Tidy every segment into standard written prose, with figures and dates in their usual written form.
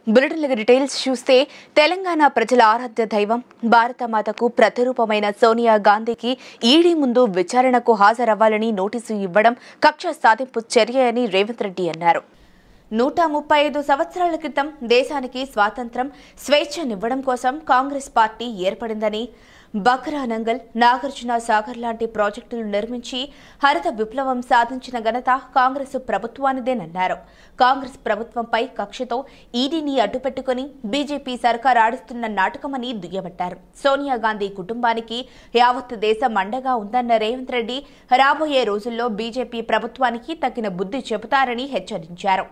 Bulletin details చూస్తే తెలంగాణ ప్రజల ఆరాధ్య దైవం భారతమాతకు ప్రతిరూపమైన సోనియా గాంధీకి ఈడీ ముందు విచారణకు హాజరవ్వాలని నోటీసు ఇవ్వడం కక్ష సాధింపు చర్య అని రేవంత్ రెడ్డి అన్నారు. 135 సంవత్సరాల క్రితం దేశానికి స్వాతంత్ర్యం స్వేచ్ఛనివ్వడం కోసం కాంగ్రెస్ పార్టీ ఏర్పడిందని, బక్రానంగల్, నాగార్జున సాగర్ లాంటి ప్రాజెక్టులు నిర్మించి హరిత విప్లవం సాధించిన ఘనత కాంగ్రెస్ ప్రభుత్వానిదేనన్నారు. కాంగ్రెస్ ప్రభుత్వంపై కక్షతో ఈడీని అడ్డుపెట్టుకుని బీజేపీ సర్కార్ ఆడిస్తున్న నాటకమని దుయ్యబట్టారు. సోనియా గాంధీ కుటుంబానికి యావత్ దేశం అండగా ఉందన్న రేవంత్ రెడ్డి రాబోయే రోజుల్లో బీజేపీ ప్రభుత్వానికి తగిన బుద్ధి చెబుతారని హెచ్చరించారు.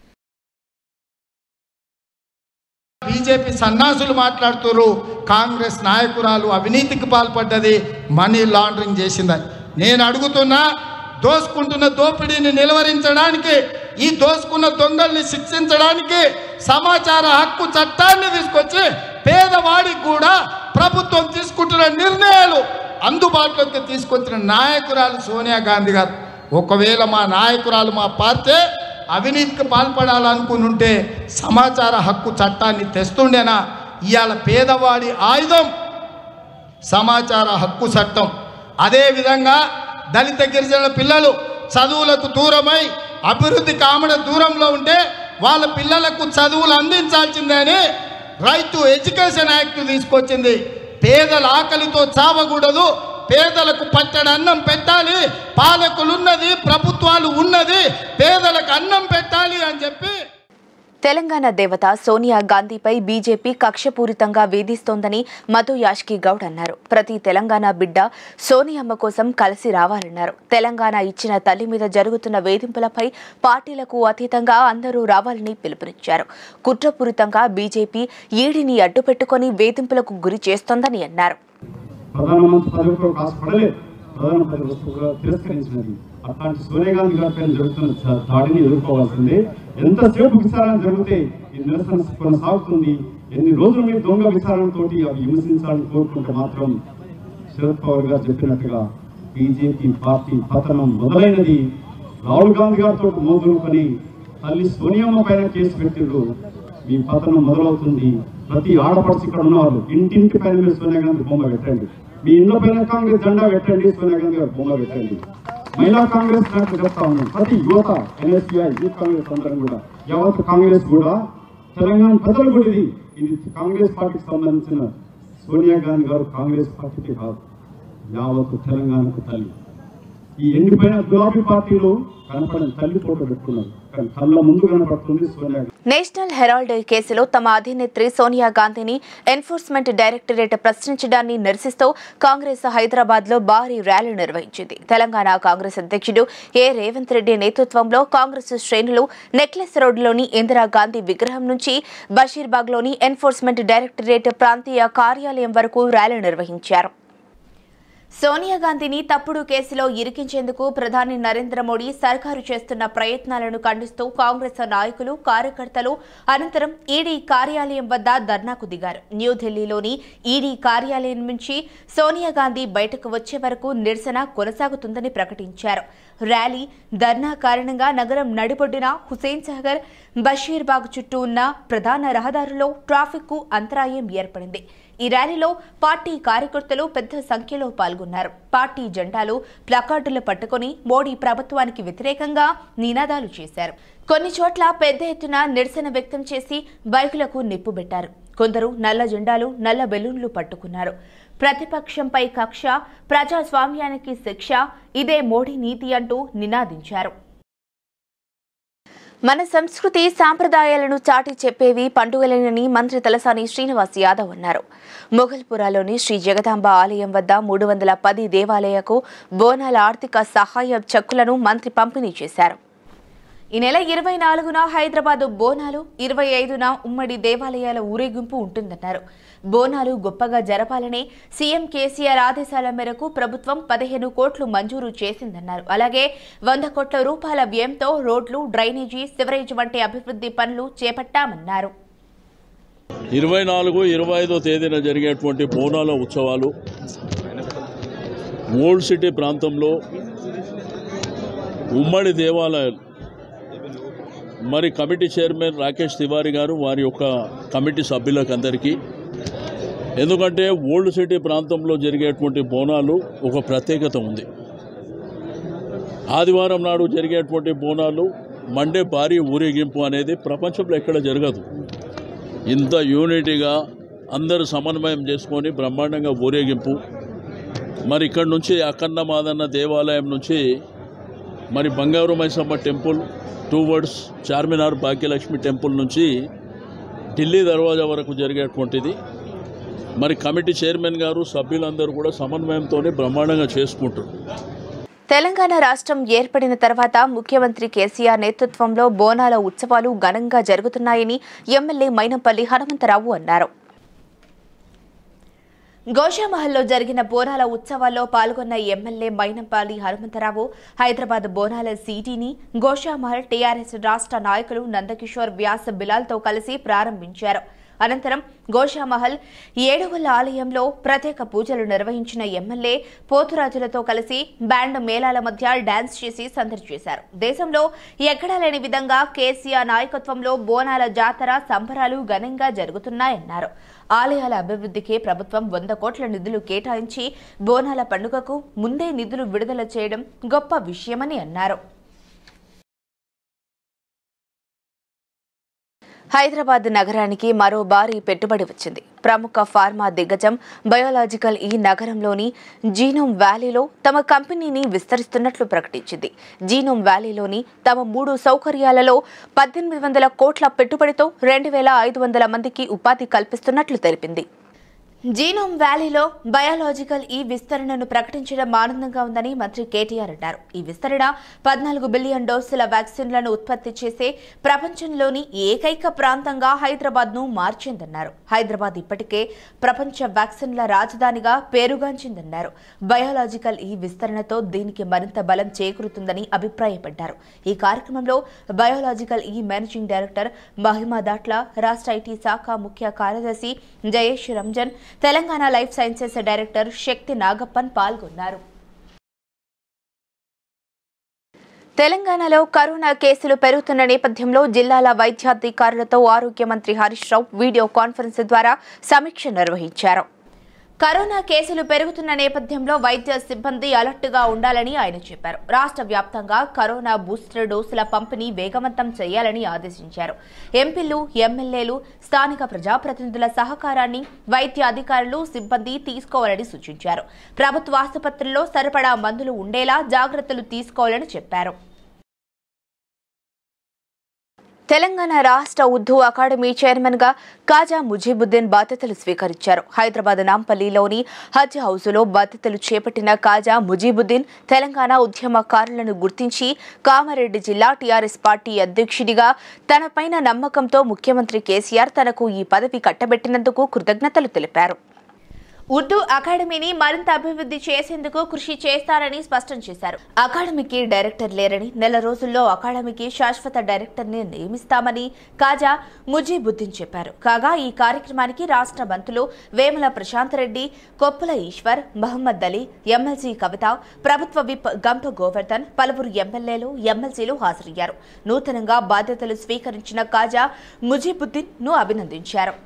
బీజేపీ సన్నాసులు మాట్లాడుతున్నారు, కాంగ్రెస్ నాయకురాలు అవినీతికి పాల్పడ్డది, మనీ లాండరింగ్ చేసిందని. నేను అడుగుతున్నా, దోసుకుంటున్న దోపిడీని నిలువరించడానికి, ఈ దోసుకున్న దొంగల్ని శిక్షించడానికి సమాచార హక్కు చట్టాన్ని తీసుకొచ్చి పేదవాడికి కూడా ప్రభుత్వం తీసుకుంటున్న నిర్ణయాలు అందుబాటులోకి తీసుకొచ్చిన నాయకురాలు సోనియా గాంధీ గారు. ఒకవేళ మా నాయకురాలు, మా పార్టీ అవినీతికి పాల్పడాలనుకుని ఉంటే సమాచార హక్కు చట్టాన్ని తెస్తుండేనా? ఇవాళ పేదవాడి ఆయుధం సమాచార హక్కు చట్టం. అదేవిధంగా దళిత గిరిజనుల పిల్లలు చదువులకు దూరమై అభివృద్ధి కామడ దూరంలో ఉంటే వాళ్ళ పిల్లలకు చదువులు అందించాల్సిందని రైట్ టు ఎడ్యుకేషన్ యాక్ట్ తీసుకొచ్చింది. పేదల ఆకలితో చావకూడదు, పేదలకు పట్టడి అన్నం పెట్టాలి, పాలకులున్నది, ప్రభుత్వాలు ఉన్నది, పేదలకు అన్నం పెట్టాలి అని చెప్పి తెలంగాణ దేవత సోనియా గాంధీపై బీజేపీ కక్షపూరితంగా వేధిస్తోందని మధు యాష్కి గౌడ్ అన్నారు. ప్రతి తెలంగాణ బిడ్డ సోనియమ్మ కోసం కలిసి రావాలన్నారు. తెలంగాణ ఇచ్చిన తల్లి మీద జరుగుతున్న వేధింపులపై పార్టీలకు అతీతంగా అందరూ రావాలని పిలుపునిచ్చారు. కుట్రపూరితంగా బీజేపీ ఈడీని అడ్డుపెట్టుకుని వేధింపులకు గురి చేస్తోందని అన్నారు. అట్లాంటి సోనియా గాంధీ గారి పైన జరుగుతున్న దాడిని ఎదుర్కోవాల్సిందే. ఎంతసేపు విచారణ జరిగితే ఈ నిరసన కొనసాగుతుంది. ఎన్ని రోజులు మీరు దొంగ విచారణతోటి అవి హింసించాలని కోరుకుంటే మాత్రం శరద్ పవార్ గారు చెప్పినట్టుగా బీజేపీ పార్టీ పతనం మొదలైనది. రాహుల్ గాంధీ గారితో మొదలుకొని తల్లి సోనియమ్మ పైన కేసు పెట్టిండ్రు, మీ పతనం మొదలవుతుంది. ప్రతి ఆడపడుచు ఇక్కడ ఉన్నవాళ్ళు ఇంటింటి పైన మీరు సోనియా గాంధీ బొమ్మ పెట్టండి, మీ ఇంట్లో పైన కాంగ్రెస్ జెండా పెట్టండి, సోనియా గాంధీ గారి బొమ్మ పెట్టండి. మహిళా కాంగ్రెస్ నాయకులు చెప్తా ఉన్నాం, ప్రతి యువత ఎన్ఎస్యుఐ యూత్ కాంగ్రెస్ అందరం కూడా, యావత్ కాంగ్రెస్ కూడా, తెలంగాణ ప్రజలు కూడా ఇది కాంగ్రెస్ పార్టీకి సంబంధించిన సోనియా గాంధీ గారు కాంగ్రెస్ పార్టీకి కాదు, యావత్ తెలంగాణకు తల్లి. ఈ ఎండిపోయిన గులాబీ పార్టీలు కనపడిన తల్లి ఫోటో పెట్టుకున్నారు, కానీ కళ్ళ ముందు కనపడుతుంది సోనియా. నేషనల్ హెరాల్డ్ కేసులో తమ అధినేత్రి సోనియా గాంధీని ఎన్ఫోర్స్మెంట్ డైరెక్టరేట్ ప్రశ్నించడాన్ని నిరసిస్తూ కాంగ్రెస్ హైదరాబాద్ లో భారీ ర్యాలీ నిర్వహించింది. తెలంగాణ కాంగ్రెస్ అధ్యక్షుడు ఏ రేవంత్ రెడ్డి నేతృత్వంలో కాంగ్రెస్ శ్రేణులు నెక్లెస్ రోడ్లోని ఇందిరాగాంధీ విగ్రహం నుంచి బషీర్బాగ్ లోని ఎన్ఫోర్స్మెంట్ డైరెక్టరేట్ ప్రాంతీయ కార్యాలయం వరకు ర్యాలీ నిర్వహించారు. సోనియా గాంధీని తప్పుడు కేసులో ఇరికించేందుకు ప్రధాని నరేంద్ర మోడీ సర్కారు చేస్తున్న ప్రయత్నాలను ఖండిస్తూ కాంగ్రెస్ నాయకులు, కార్యకర్తలు అనంతరం ఈడీ కార్యాలయం వద్ద ధర్నాకు దిగారు. న్యూఢిల్లీలోని ఈడీ కార్యాలయం నుంచి సోనియా గాంధీ బయటకు వచ్చే వరకు నిరసన కొనసాగుతుందని ప్రకటించారు. ర్యాలీ, ధర్నా కారణంగా నగరం నడిబొడ్డున హుసేన్ సాగర్, బషీర్బాగ్ చుట్టూ ఉన్న ప్రధాన రహదారుల్లో ట్రాఫిక్ కు అంతరాయం ఏర్పడింది. ఈ ర్యాలీలో పార్టీ కార్యకర్తలు పెద్ద సంఖ్యలో పాల్గొన్నారు. పార్టీ జెండాలు, ప్లకార్డులు పట్టుకుని మోడీ ప్రభుత్వానికి వ్యతిరేకంగా నినాదాలు చేశారు. కొన్ని చోట్ల పెద్ద ఎత్తున నిరసన వ్యక్తం చేసి బైకులకు నిప్పుబెట్టారు. కొందరు నల్ల జెండాలు, నల్ల బెలూన్లు పట్టుకున్నారు. ప్రతిపక్షంపై కక్ష, ప్రజాస్వామ్యానికి శిక్ష, ఇదే మోడీ నీతి అంటూ నినాదించారు. మన సంస్కృతి సాంప్రదాయాలను చాటి చెప్పేవి పండుగలేనని మంత్రి తలసాని శ్రీనివాస్ యాదవ్ అన్నారు. మొఘల్పురాలోని శ్రీ జగదాంబ ఆలయం వద్ద 310 దేవాలయాలకు బోనాల ఆర్థిక సహాయ చెక్కులను మంత్రి పంపిణీ చేశారు. ఈ నెల 24న హైదరాబాద్ బోనాలు, 25న ఉమ్మడి దేవాలయాల ఊరేగింపు ఉంటుందన్నారు. బోనాలు గొప్పగా జరపాలనే సీఎం కేసీఆర్ ఆదేశాల మేరకు ప్రభుత్వం 15 కోట్లు మంజూరు చేసిందన్నారు. అలాగే 100 కోట్ల రూపాయల వ్యయంతో రోడ్లు, డ్రైనేజీ, సివరేజ్ వంటి అభివృద్ధి పనులు చేపట్టామన్నారు. 24, 25వ తేదీన జరిగేటువంటి బోనాల ఉత్సవాలు ఓల్డ్ సిటీ ప్రాంతంలో ఉమ్మడి దేవాలయాలు మరి కమిటీ చైర్మన్ రాకేష్ తివారీ గారు వారి యొక్క కమిటీ సభ్యులకు అందరికీ, ఎందుకంటే ఓల్డ్ సిటీ ప్రాంతంలో జరిగేటువంటి బోనాలు ఒక ప్రత్యేకత ఉంది. ఆదివారం నాడు జరిగేటువంటి బోనాలు మండే భారీ ఊరేగింపు అనేది ప్రపంచంలో ఎక్కడ జరగదు. ఇంత యూనిటీగా అందరూ సమన్వయం చేసుకొని బ్రహ్మాండంగా ఊరేగింపు. మరి ఇక్కడ నుంచి అఖండ మాదన్న దేవాలయం నుంచి మరి Bangaru Maisamma temple towards Charminar Bhagyalakshmi temple నుంచి ఢిల్లీ దర్వాజా వరకు జరిగేటువంటిది. మరి కమిటీ చైర్మన్ గారు సభ్యులందరూ కూడా సమన్వయంతోనే బ్రహ్మాండంగా చేసుకుంటారు. తెలంగాణ రాష్ట్రం ఏర్పడిన తర్వాత ముఖ్యమంత్రి కేసీఆర్ నేతృత్వంలో బోనాల ఉత్సవాలు ఘనంగా జరుగుతున్నాయని ఎమ్మెల్యే మైనంపల్లి హనుమంతరావు అన్నారు. గోషామహల్లో జరిగిన బోనాల ఉత్సవాల్లో పాల్గొన్న ఎమ్మెల్యే మైనంపల్లి హనుమంతరావు హైదరాబాద్ బోనాల సిటీని గోషామహల్ టీఆర్ఎస్ రాష్ట్ర నాయకులు నందకిషోర్ వ్యాస్ బిలాల్తో కలిసి ప్రారంభించారు. అనంతరం గోషామహల్ ఏడుగుల ఆలయంలో ప్రత్యేక పూజలు నిర్వహించిన ఎమ్మెల్యే పోతురాజులతో కలిసి బ్యాండ్ మేళాల మధ్య డాన్స్ చేసి సందడి చేశారు. దేశంలో ఎక్కడా లేని విధంగా కేసీఆర్ నాయకత్వంలో బోనాల జాతర సంబరాలు ఘనంగా జరుగుతున్నాయన్నారు. ఆలయాల అభివృద్ధికి ప్రభుత్వం 100 కోట్ల నిధులు కేటాయించి బోనాల పండుగకు ముందే నిధులు విడుదల చేయడం గొప్ప విషయమని అన్నారు. హైదరాబాద్ నగరానికి మరో భారీ పెట్టుబడి వచ్చింది. ప్రముఖ ఫార్మా దిగ్గజం బయోలాజికల్ ఈ నగరంలోని జీనోమ్ వ్యాలీలో తమ కంపెనీని విస్తరిస్తున్నట్లు ప్రకటించింది. జీనోమ్ వ్యాలీలోని తమ 3 సౌకర్యాలలో 1800 కోట్ల పెట్టుబడితో 2500 మందికి ఉపాధి కల్పిస్తున్నట్లు తెలిపింది. జీనోమ్ వ్యాలీలో బయోలాజికల్ ఈ విస్తరణను ప్రకటించడం ఆనందంగా ఉందని మంత్రి కేటీఆర్ అన్నారు. ఈ విస్తరణ 14 బిలియన్ డోసుల వ్యాక్సిన్లను ఉత్పత్తి చేసే ప్రపంచంలోని ఏకైక ప్రాంతంగా హైదరాబాద్ను మార్చిందన్నారు. హైదరాబాద్ ఇప్పటికే ప్రపంచ వ్యాక్సిన్ల రాజధానిగా పేరుగాంచిందన్నారు. బయోలాజికల్ ఈ విస్తరణతో దీనికి మరింత బలం చేకూరుతుందని అభిప్రాయపడ్డారు. ఈ కార్యక్రమంలో బయోలాజికల్ ఈ మేనేజింగ్ డైరెక్టర్ మహిమా దాట్ల, రాష్ట్ర ఐటీ శాఖ ముఖ్య కార్యదర్శి Jayesh Ranjan, Telangana life sciences director Shakti Nagappan పాల్గొన్నారు. తెలంగాణలో కరోనా కేసులు పెరుగుతున్న నేపథ్యంలో జిల్లాల వైద్యాధికారులతో ఆరోగ్య మంత్రి హరీష్ రావు వీడియో కాన్ఫరెన్స్ ద్వారా సమీక్ష నిర్వహించారు. కరోనా కేసులు పెరుగుతున్న నేపథ్యంలో వైద్య సిబ్బంది అలర్ట్గా ఉండాలని ఆయన చెప్పారు. రాష్ట్ర వ్యాప్తంగా కరోనా బూస్టర్ డోసుల పంపిణీ వేగవంతం చేయాలని ఆదేశించారు. ఎంపీలు, ఎమ్మెల్యేలు, స్థానిక ప్రజాప్రతినిధుల సహకారాన్ని వైద్య అధికారులు, సిబ్బంది తీసుకోవాలని సూచించారు. ప్రభుత్వ ఆసుపత్రుల్లో సరిపడా మందులు ఉండేలా జాగ్రత్తలు తీసుకోవాలని చెప్పారు. తెలంగాణ రాష్ట్ర ఉర్దూ అకాడమీ చైర్మన్ గా కాజా ముజీబుద్దీన్ బాధ్యతలు స్వీకరించారు. హైదరాబాద్ నాంపల్లిలోని హజ్ హౌస్లో బాధ్యతలు చేపట్టిన కాజా ముజీబుద్దీన్ తెలంగాణ ఉద్యమకారులను గుర్తించి కామారెడ్డి జిల్లా టీఆర్ఎస్ పార్టీ అధ్యక్షుడిగా తనపైన నమ్మకంతో ముఖ్యమంత్రి కేసీఆర్ తనకు ఈ పదవి కట్టబెట్టినందుకు కృతజ్ఞతలు తెలిపారు. ఉర్దూ అకాడమీని మరింత అభివృద్ధి చేసేందుకు కృషి చేస్తారని స్పష్టం చేశారు. అకాడమీకి డైరెక్టర్ లేరని, నెల రోజుల్లో అకాడమీకి శాశ్వత డైరెక్టర్ని నియమిస్తామని కాజా ముజీబుద్దీన్ చెప్పారు. కాగా ఈ కార్యక్రమానికి రాష్ట్ర మంత్రులు వేముల ప్రశాంత్ రెడ్డి, కొప్పుల ఈశ్వర్, మహమ్మద్ అలీ, ఎమ్మెల్సీ కవిత, ప్రభుత్వ విప్ గంప గోవర్ధన్, పలువురు ఎమ్మెల్యేలు, ఎమ్మెల్సీలు హాజరయ్యారు. నూతనంగా బాధ్యతలు స్వీకరించిన కాజా ముజీబుద్దీన్ ను అభినందించారు.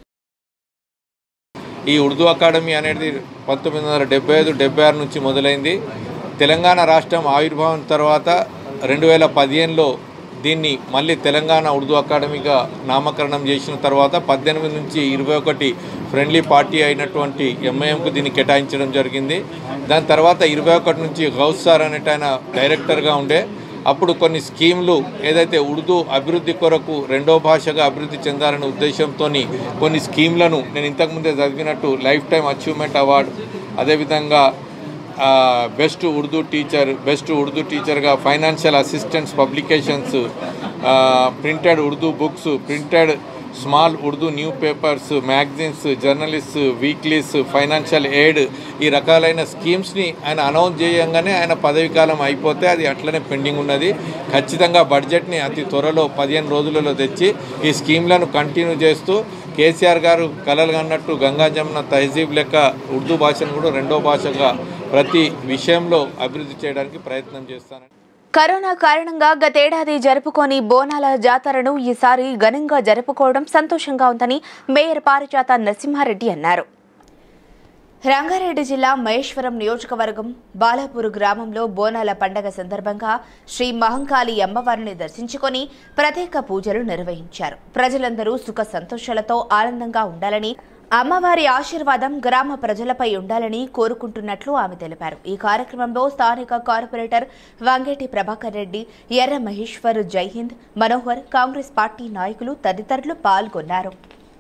ఈ ఉర్దూ అకాడమీ అనేది 1975-76 నుంచి మొదలైంది. తెలంగాణ రాష్ట్రం ఆవిర్భావం తర్వాత 2015లో దీన్ని మళ్ళీ తెలంగాణ ఉర్దూ అకాడమీగా నామకరణం చేసిన తర్వాత 18 నుంచి 21 ఫ్రెండ్లీ పార్టీ అయినటువంటి ఎంఐఎంకు దీన్ని కేటాయించడం జరిగింది. దాని తర్వాత 21 నుంచి గౌస్ సార్ అనేట ఆయన డైరెక్టర్గా ఉండే. అప్పుడు కొన్ని స్కీమ్లు ఏదైతే ఉర్దూ అభివృద్ధి కొరకు 2వ భాషగా అభివృద్ధి చెందాలనే ఉద్దేశంతో కొన్ని స్కీమ్లను నేను ఇంతకుముందే చదివినట్టు లైఫ్ టైమ్ అచీవ్మెంట్ అవార్డు, అదేవిధంగా బెస్ట్ ఉర్దూ టీచర్గా financial assistance publications, printed Urdu books, printed small Urdu new papers, magazines, journalist, weeklies, financial aid, ఈ రకాలైన స్కీమ్స్ని ఆయన అనౌన్స్ చేయంగానే ఆయన పదవి కాలం అయిపోతే అది అట్లనే పెండింగ్ ఉన్నది. ఖచ్చితంగా బడ్జెట్ని అతి త్వరలో 15 రోజులలో తెచ్చి ఈ స్కీమ్లను కంటిన్యూ చేస్తూ కేసీఆర్ గారు కలలు అన్నట్టు గంగా జమున తహజీబ్ లెక్క ఉర్దూ భాషను కూడా 2వ భాషగా ప్రతి విషయంలో అభివృద్ధి చేయడానికి ప్రయత్నం చేస్తానని. కరోనా కారణంగా గతేడాది జరుపుకోని బోనాల జాతరను ఈసారి ఘనంగా జరుపుకోవడం సంతోషంగా ఉందని మేయర్ పారిజాత నరసింహారెడ్డి అన్నారు. రంగారెడ్డి జిల్లా మహేశ్వరం నియోజకవర్గం బాలాపూర్ గ్రామంలో బోనాల పండగ సందర్భంగా శ్రీ మహంకాళి అమ్మవారిని దర్శించుకొని ప్రత్యేక పూజలు నిర్వహించారు. ప్రజలందరూ సుఖ సంతోషాలతో ఆనందంగా ఉండాలని, అమ్మవారి ఆశీర్వాదం గ్రామ ప్రజలపై ఉండాలని కోరుకుంటున్నట్లు ఆమె తెలిపారు. ఈ కార్యక్రమంలో స్థానిక కార్పొరేటర్ వంగేటి ప్రభాకర్ రెడ్డి, ఎర్ర మహేశ్వర్, జైహింద్, మనోహర్, కాంగ్రెస్ పార్టీ నాయకులు తదితరులు పాల్గొన్నారు.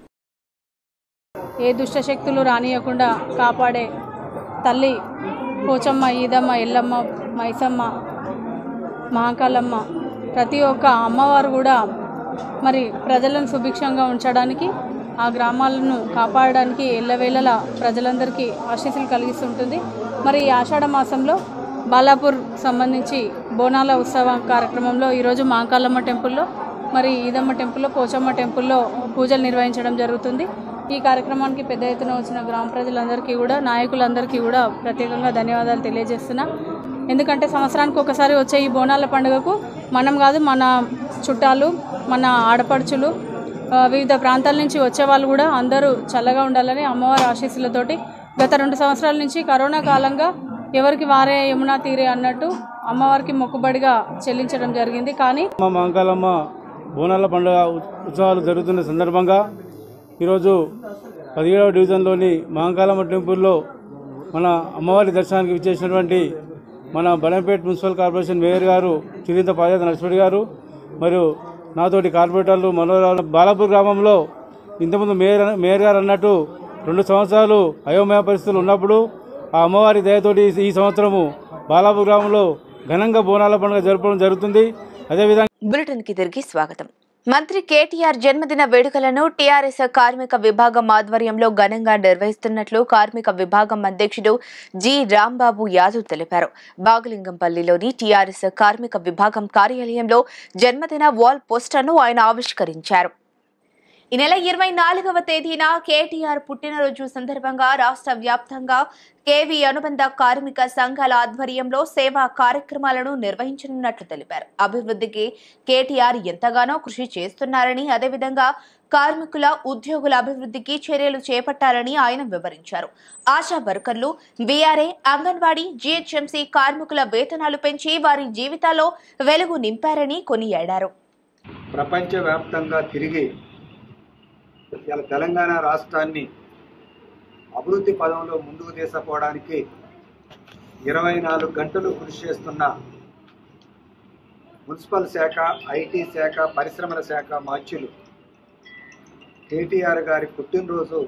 ఏ దుష్టశక్తులు రానియకుండా కాపాడే తల్లి పోచమ్మ, ఈదమ్మ, ఎల్లమ్మ, మైసమ్మ, మహాకాళమ్మ ప్రతి ఒక్క అమ్మవారు కూడా మరి ప్రజలను సుభిక్షంగా ఉంచడానికి, ఆ గ్రామాలను కాపాడడానికి ఎల్లవేళలా ప్రజలందరికీ ఆశీస్సులు కలిగిస్తుంటుంది. మరి ఈ ఆషాఢ మాసంలో బాలాపూర్ సంబంధించి బోనాల ఉత్సవ కార్యక్రమంలో ఈరోజు మహాకాళమ్మ టెంపుల్లో, మరి ఈదమ్మ టెంపుల్లో, పోచమ్మ టెంపుల్లో పూజలు నిర్వహించడం జరుగుతుంది. ఈ కార్యక్రమానికి పెద్ద ఎత్తున వచ్చిన గ్రామ ప్రజలందరికీ కూడా, నాయకులందరికీ కూడా ప్రత్యేకంగా ధన్యవాదాలు తెలియజేస్తున్నా. ఎందుకంటే సంవత్సరానికి ఒకసారి వచ్చే ఈ బోనాల పండుగకు మనం కాదు, మన చుట్టాలు, మన ఆడపడుచులు, వివిధ ప్రాంతాల నుంచి వచ్చే వాళ్ళు కూడా అందరూ చల్లగా ఉండాలని అమ్మవారి ఆశీస్సులతోటి గత 2 సంవత్సరాల నుంచి కరోనా కాలంగా ఎవరికి వారే యమునా తీరే అన్నట్టు అమ్మవారికి మొక్కుబడిగా చెల్లించడం జరిగింది. కానీ మహంకాళమ్మ బోనాల పండుగ ఉత్సవాలు జరుగుతున్న సందర్భంగా ఈరోజు 17వ డివిజన్లోని మహంకాళమ్మ టెంపుల్లో మన అమ్మవారి దర్శనానికి విచ్చేసినటువంటి మన బడంపేట మున్సిపల్ కార్పొరేషన్ మేయర్ గారు చిరింత పాజాత నరసింహరెడ్డి గారు, మరియు నాతోటి కార్పొరేటర్లు మనోహర్. బాలాపూర్ గ్రామంలో ఇంతకుముందు మేయర్ గారు అన్నట్టు 2 సంవత్సరాలు అయోమయ పరిస్థితులు ఉన్నప్పుడు ఆ అమ్మవారి దయతోటి ఈ సంవత్సరము బాలాపూర్ గ్రామంలో ఘనంగా బోనాల పండుగ జరపడం జరుగుతుంది. అదేవిధంగా బులెటిన్కి తిరిగి స్వాగతం. మంత్రి కేటీఆర్ జన్మదిన వేడుకలను టీఆర్ఎస్ కార్మిక విభాగం ఆధ్వర్యంలో ఘనంగా నిర్వహిస్తున్నట్లు కార్మిక విభాగం అధ్యక్షుడు జి రాంబాబు యాదవ్ తెలిపారు. బాగలింగంపల్లిలోని టీఆర్ఎస్ కార్మిక విభాగం కార్యాలయంలో జన్మదిన వాల్ పోస్టర్ను ఆయన ఆవిష్కరించారు. ఈ నెల 24వ తేదీన కేటీఆర్ పుట్టినరోజు సందర్భంగా రాష్ట్ర వ్యాప్తంగా కేవీ అనుబంధ కార్మిక సంఘాల ఆధ్వర్యంలో సేవా కార్యక్రమాలను నిర్వహించనున్నట్లు తెలిపారు. అభివృద్ధికి కేటీఆర్ ఎంతగానో కృషి చేస్తున్నారని, అదేవిధంగా కార్మికుల, ఉద్యోగుల అభివృద్ధికి చర్యలు చేపట్టాలని ఆయన వివరించారు. ఆశా వర్కర్లు, వీఆర్ఏ, అంగన్వాడీ, జీహెచ్ఎంసీ కార్మికుల వేతనాలు పెంచి వారి జీవితాల్లో వెలుగు నింపారని కొనియాడారు. ప్రపంచవ్యాప్తంగా తిరిగి ఇలా తెలంగాణ రాష్ట్రాన్ని అభివృద్ధి పదంలో ముందుకు తీసుకుపోవడానికి 24 గంటలు కృషి చేస్తున్న మున్సిపల్ శాఖ, ఐటీ శాఖ, పరిశ్రమల శాఖ మాచ్యులు కేటీఆర్ గారి పుట్టినరోజు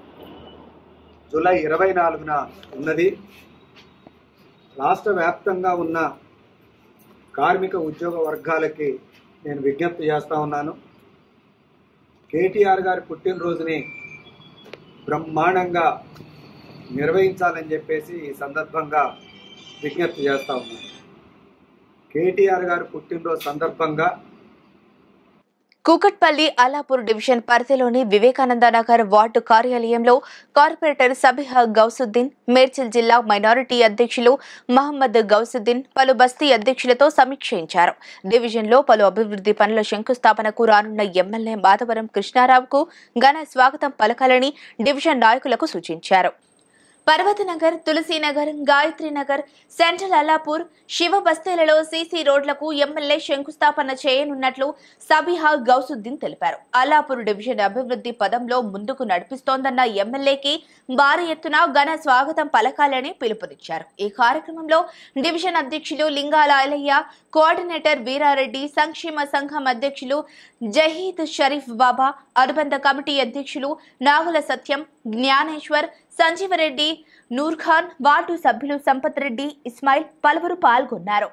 జూలై 24న ఉన్నది. రాష్ట్ర వ్యాప్తంగా ఉన్న కార్మిక ఉద్యోగ వర్గాలకి నేను విజ్ఞప్తి చేస్తూ ఉన్నాను. కేటీఆర్ గారి పుట్టినరోజుని బ్రహ్మాండంగా నిర్వహించాలని చెప్పేసి ఈ సందర్భంగా విజ్ఞప్తి చేస్తూ ఉన్నాను. కేటీఆర్ గారి పుట్టినరోజు సందర్భంగా కూకట్పల్లి అల్లాపూర్ డివిజన్ పరిధిలోని వివేకానంద నగర్ వార్డు కార్యాలయంలో కార్పొరేటర్ సబిహా గౌసుద్దీన్, మేడ్చల్ జిల్లా మైనారిటీ అధ్యక్షులు మహమ్మద్ గౌసుద్దీన్ పలు బస్తీ అధ్యక్షులతో సమీక్షించారు. డివిజన్లో పలు అభివృద్ధి పనుల శంకుస్థాపనకు రానున్న ఎమ్మెల్యే మాధవరం కృష్ణారావుకు ఘన స్వాగతం పలకాలని డివిజన్ నాయకులకు సూచించారు. పర్వతనగర్, తులసీనగర్, గాయత్రీనగర్, సెంట్రల్ అల్లాపూర్, శివ బస్తీలలో సీసీ రోడ్లకు ఎమ్మెల్యే శంకుస్థాపన చేయనున్నట్లు సబిహా గౌసుద్దీన్ తెలిపారు. అల్లాపూర్ డివిజన్ అభివృద్ధి పదంలో ముందుకు నడిపిస్తోందన్న ఎమ్మెల్యేకి భారీ ఎత్తున ఘన స్వాగతం పలకాలని పిలుపునిచ్చారు. ఈ కార్యక్రమంలో డివిజన్ అధ్యక్షులు లింగాల ఐలయ్య, కోఆర్డినేటర్ వీరారెడ్డి, సంక్షేమ సంఘం అధ్యక్షులు జహీద్ షరీఫ్ బాబా, అనుబంధ కమిటీ అధ్యక్షులు నాగుల సత్యం, జ్ఞానేశ్వర్, సంజీవరెడ్డి, నూర్ఖాన్, వార్డు సభ్యులు సంపత్ రెడ్డి, ఇస్మాయిల్ పలువురు పాల్గొన్నారు.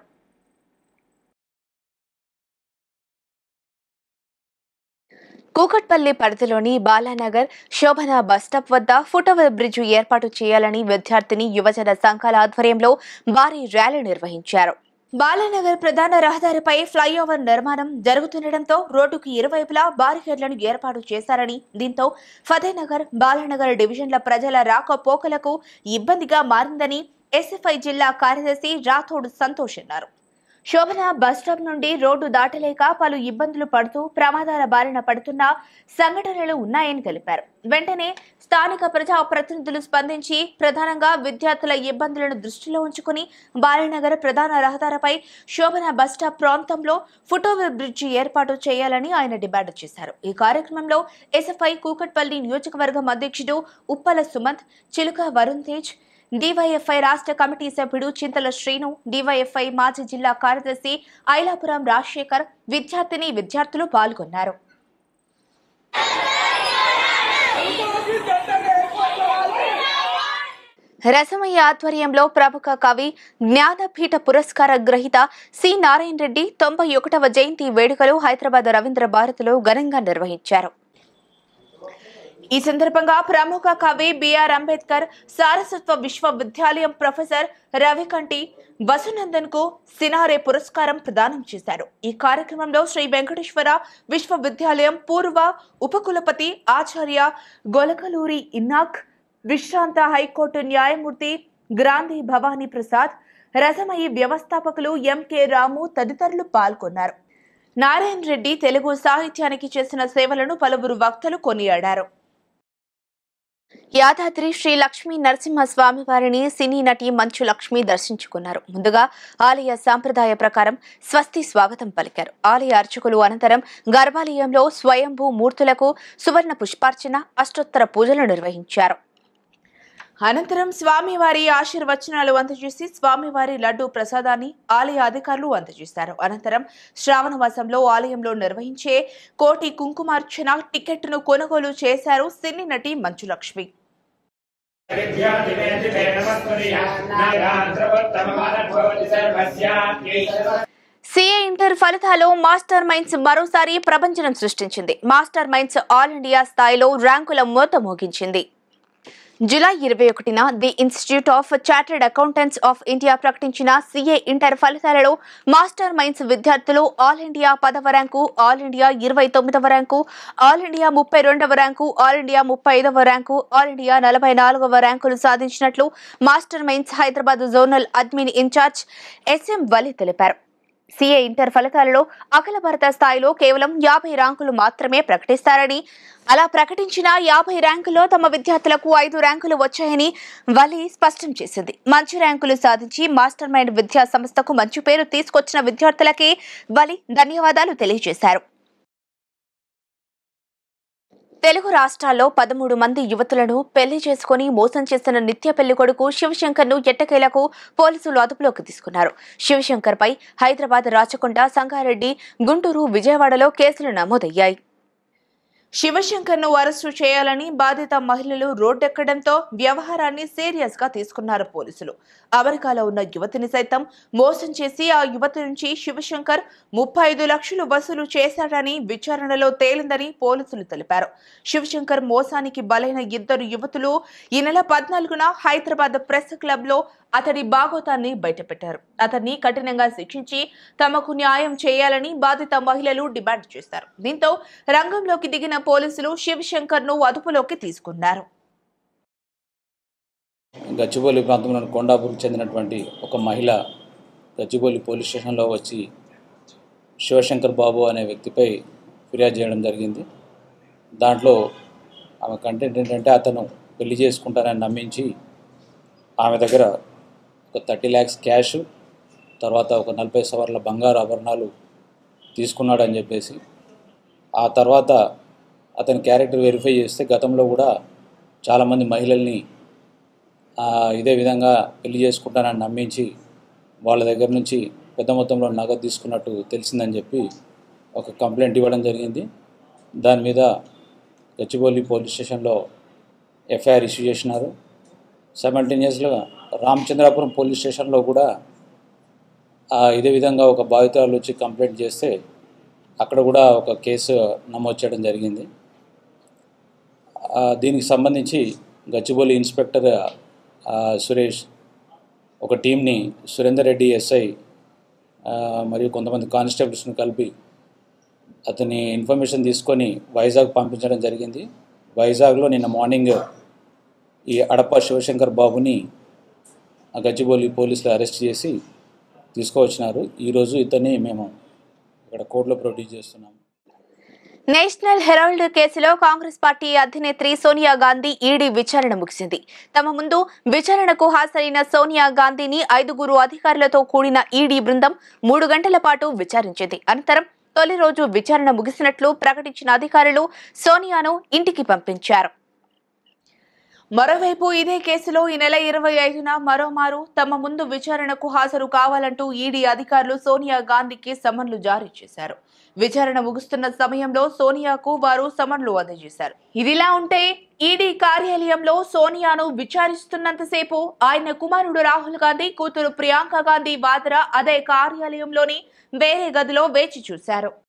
కూకట్పల్లి పరిధిలోని బాలానగర్ శోభన బస్టాప్ వద్ద ఫుట్ఓవర్ బ్రిడ్జ్ ఏర్పాటు చేయాలని విద్యార్థిని, యువజన సంఘాల ఆధ్వర్యంలో భారీ ర్యాలీ నిర్వహించారు. బాలానగర్ ప్రధాన రహదారిపై ఫ్లైఓవర్ నిర్మాణం జరుగుతుండటంతో రోడ్డుకు ఇరువైపులా బారికేడ్లను ఏర్పాటు చేశారని, దీంతో ఫతేనగర్, బాలానగర్ డివిజన్ల ప్రజల రాకపోకలకు ఇబ్బందిగా మారిందని ఎస్ఎఫ్ఐ జిల్లా కార్యదర్శి రాథోడ్ సంతోష్ అన్నారు. శోభన బస్టాప్ నుండి రోడ్డు దాటలేక పలు ఇబ్బందులు పడుతూ ప్రమాదాల బారిన పడుతున్న సంఘటనలు ఉన్నాయని తెలిపారు. వెంటనే స్థానిక ప్రజా ప్రతినిధులు స్పందించి ప్రధానంగా విద్యార్థుల ఇబ్బందులను దృష్టిలో ఉంచుకుని బాలనగర్ ప్రధాన రహదారిపై శోభన బస్టాప్ ప్రాంతంలో ఫుట్ఓవర్ బ్రిడ్జి ఏర్పాటు చేయాలని ఆయన డిమాండ్ చేశారు. ఈ కార్యక్రమంలో ఎస్ఎఫ్ఐ కూకట్పల్లి నియోజకవర్గం అధ్యక్షుడు ఉప్పల సుమంత్, చిలుక వరుణ్ తేజ్, డివైఎఫ్ఐ రాష్ట్ర కమిటీ సభ్యుడు చింతల శ్రీను, డివైఎఫ్ఐ మాజీ జిల్లా కార్యదర్శి ఐలాపురం రాజశేఖర్, విద్యార్థులు పాల్గొన్నారు. రసమయ్య ఆధ్వర్యంలో ప్రముఖ కవి, జ్ఞానపీఠ పురస్కార గ్రహీత సి నారాయణ రెడ్డి 91వ జయంతి వేడుకలు హైదరాబాద్ రవీంద్ర భారతిలో ఘనంగా నిర్వహించారు. ఈ సందర్భంగా ప్రముఖ కవి బిఆర్ అంబేద్కర్ సారస్వత విశ్వవిద్యాలయం ప్రొఫెసర్ రవికంటి వసునందన్ కు సినారే పురస్కారం ప్రదానం చేశారు. ఈ కార్యక్రమంలో శ్రీ వెంకటేశ్వర విశ్వవిద్యాలయం పూర్వ ఉపకులపతి ఆచార్య గొలకలూరి ఇన్నాక్, విశ్రాంత హైకోర్టు న్యాయమూర్తి గ్రాంధి భవానీ ప్రసాద్, రసమయి వ్యవస్థాపకులు ఎంకే రాము తదితరులు పాల్గొన్నారు. నారాయణ రెడ్డి తెలుగు సాహిత్యానికి చేసిన సేవలను పలువురు వక్తలు కొనియాడారు. యాదాద్రి శ్రీ లక్ష్మీ నరసింహస్వామి వారిని సినీ నటి మంచు లక్ష్మి దర్శించుకున్నారు. ముందుగా ఆలయ సాంప్రదాయ ప్రకారం స్వస్తి స్వాగతం పలికారు. ఆలయ అర్చకులు అనంతరం గర్భాలయంలో స్వయంభూ మూర్తులకు సువర్ణ పుష్పార్చన, అష్టోత్తర పూజలు నిర్వహించారు. అనంతరం స్వామివారి ఆశీర్వచనాలు అందజేసి స్వామివారి లడ్డూ ప్రసాదాన్ని ఆలయ అధికారులు అందజేశారు. అనంతరం శ్రావణమాసంలో ఆలయంలో నిర్వహించే కోటి కుంకుమార్చన టికెట్ను కొనుగోలు చేశారు సినీ నటి మంచు లక్ష్మి. సిఏ ఇంటర్ ఫలితాల్లో మాస్టర్ మైండ్స్ మరోసారి ప్రభంజనం సృష్టించింది. మాస్టర్ మైండ్స్ ఆల్ ఇండియా స్థాయిలో ర్యాంకుల మోత మోగించింది. జూలై 21న the institute of chartered accountants of India ప్రకటించిన సిఏ ఇంటర్ ఫలితాలలో మాస్టర్ మైండ్స్ విద్యార్థులు ఆల్ ఇండియా 10వ ర్యాంకు, ఆల్ ఇండియా 29వ ర్యాంకు, ఆల్ ఇండియా 32వ ర్యాంకు, ఆల్ ఇండియా 35వ ర్యాంకు, ఆల్ ఇండియా 44వ ర్యాంకులు సాధించినట్లు master minds Hyderabad zonal admin incharge SM Vali తెలిపారు. సిఏ ఇంటర్ ఫలితాలలో అఖిల భారత స్థాయిలో కేవలం 50 ర్యాంకులు మాత్రమే ప్రకటిస్తారని, అలా ప్రకటించిన 50 ర్యాంకుల్లో తమ విద్యార్థులకు 5 ర్యాంకులు వచ్చాయని వలి స్పష్టం చేసింది. మంచి ర్యాంకులు సాధించి మాస్టర్ మైండ్ విద్యా సంస్థకు మంచి పేరు తీసుకొచ్చిన విద్యార్థులకే వలి ధన్యవాదాలు తెలియజేశారు. తెలుగు రాష్ట్రాల్లో 13 మంది యువతులను పెళ్లి చేసుకుని మోసం చేసిన నిత్య పెళ్లి కొడుకు శివశంకర్ ను ఎట్టకేలకు పోలీసులు అదుపులోకి తీసుకున్నారు. శివశంకర్ పై హైదరాబాద్, రాచకొండ, సంగారెడ్డి, గుంటూరు, విజయవాడలో కేసులు నమోదయ్యాయి. శివశంకర్ ను అరెస్టు చేయాలని బాధిత మహిళలు రోడ్డెక్కడంతో వ్యవహారాన్ని సీరియస్ గా తీసుకున్నారు పోలీసులు. అమెరికాలో ఉన్న యువతిని సైతం మోసం చేసి ఆ యువతి నుంచి శివశంకర్ 35 లక్షలు వసూలు చేశాడని విచారణలో తేలిందని పోలీసులు తెలిపారు. శివశంకర్ మోసానికి బలైన 2 యువతులు ఈ నెల 14న హైదరాబాద్ ప్రెస్ క్లబ్ లో అతడి బాగోతాన్ని బయటపెట్టారు. అతన్ని కఠినంగా శిక్షించి తమకు న్యాయం చేయాలని బాధిత మహిళలు డిమాండ్ చేశారు. దీంతో రంగంలోకి దిగిన పోలీసులు శివశంకర్ ను అదుపులోకి తీసుకున్నారు. గచ్చిబౌలి ప్రాంతంలోని కొండాపూర్కి చెందినటువంటి ఒక మహిళ గచ్చిబౌలి పోలీస్ స్టేషన్లో వచ్చి శివశంకర్ బాబు అనే వ్యక్తిపై ఫిర్యాదు చేయడం జరిగింది. దాంట్లో ఆమె కంటెంట్ ఏంటంటే అతను పెళ్లి చేసుకుంటానని నమ్మించి ఆమె దగ్గర ఒక 30 lakhs క్యాష్, తర్వాత ఒక 40 సవర్ల బంగారు ఆభరణాలు తీసుకున్నాడని చెప్పేసి, ఆ తర్వాత అతని క్యారెక్టర్ వెరిఫై చేస్తే గతంలో కూడా చాలామంది మహిళల్ని ఇదే విధంగా పెళ్లి చేసుకుంటానని నమ్మించి వాళ్ళ దగ్గర నుంచి పెద్ద మొత్తంలో నగదు తీసుకున్నట్టు తెలిసిందని చెప్పి ఒక కంప్లైంట్ ఇవ్వడం జరిగింది. దాని మీద గచ్చిబౌలి పోలీస్ స్టేషన్లో ఎఫ్ఐఆర్ ఇష్యూ చేసినారు. సైమల్టేనియస్గా రామచంద్రాపురం పోలీస్ స్టేషన్లో కూడా ఇదే విధంగా ఒక బాధితురాలు వచ్చి కంప్లైంట్ చేస్తే అక్కడ కూడా ఒక కేసు నమోదు చేయడం జరిగింది. దీనికి సంబంధించి గచ్చిబౌలి ఇన్స్పెక్టర్ సురేష్ ఒక టీంని సురేందర్ రెడ్డి ఎస్ఐ మరియు కొంతమంది కానిస్టేబుల్స్ని కలిపి అతని ఇన్ఫర్మేషన్ తీసుకొని వైజాగ్ పంపించడం జరిగింది. వైజాగ్లో నిన్న మార్నింగ్ ఈ అడప శివశంకర్ బాబుని గచ్చిబౌలి పోలీసులు అరెస్ట్ చేసి తీసుకువచ్చినారు. ఈరోజు ఇతన్ని మేము ఇక్కడ కోర్టులో ప్రొడ్యూస్ చేస్తున్నాము. నేషనల్ హెరాల్డ్ కేసులో కాంగ్రెస్ పార్టీ అధినేత్రి సోనియా గాంధీ ఈడీ విచారణ ముగిసింది. తమ ముందు విచారణకు హాజరైన సోనియా గాంధీని 5 అధికారులతో కూడిన ఈడీ బృందం 3 గంటల పాటు విచారించింది. అనంతరం తొలి రోజు విచారణ ముగిసినట్లు ప్రకటించిన అధికారులు సోనియాను ఇంటికి పంపించారు. మరోవైపు ఇదే కేసులో ఈ నెల 25న మరోమారు తమ ముందు విచారణకు హాజరు కావాలంటూ ఈడీ అధికారులు సోనియా గాంధీకి సమన్లు జారీ చేశారు. విచారణ ముగుస్తున్న సమయంలో సోనియాకు వారు సమన్లు అందజేశారు. ఇదిలా ఉంటే ఈడీ కార్యాలయంలో సోనియాను విచారిస్తున్నంతసేపు ఆయన కుమారుడు రాహుల్ గాంధీ, కూతురు ప్రియాంక గాంధీ వాద్రా అదే కార్యాలయంలోని వేరే గదిలో వేచి చూశారు.